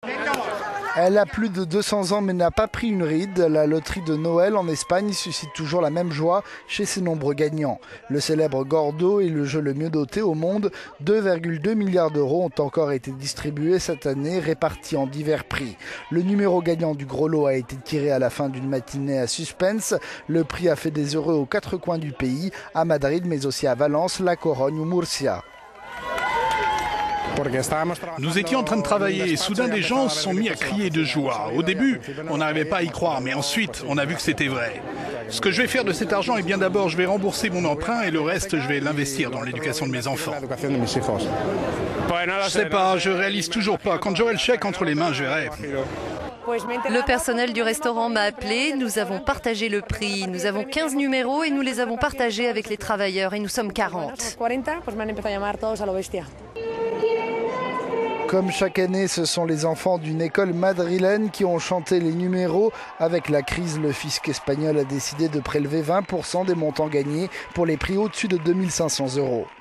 Elle a plus de 200 ans mais n'a pas pris une ride. La loterie de Noël en Espagne suscite toujours la même joie chez ses nombreux gagnants. Le célèbre Gordo est le jeu le mieux doté au monde. 2,2 milliards d'euros ont encore été distribués cette année, répartis en divers prix. Le numéro gagnant du gros lot a été tiré à la fin d'une matinée à suspense. Le prix a fait des heureux aux quatre coins du pays, à Madrid mais aussi à Valence, La Corogne ou Murcia. Nous étions en train de travailler et soudain des gens se sont mis à crier de joie. Au début, on n'arrivait pas à y croire, mais ensuite, on a vu que c'était vrai. Ce que je vais faire de cet argent, eh bien d'abord, je vais rembourser mon emprunt et le reste, je vais l'investir dans l'éducation de mes enfants. Je sais pas, je réalise toujours pas. Quand j'aurai le chèque entre les mains, je verrai. Le personnel du restaurant m'a appelé, nous avons partagé le prix. Nous avons 15 numéros et nous les avons partagés avec les travailleurs et nous sommes 40. Comme chaque année, ce sont les enfants d'une école madrilène qui ont chanté les numéros. Avec la crise, le fisc espagnol a décidé de prélever 20% des montants gagnés pour les prix au-dessus de 2 500 euros.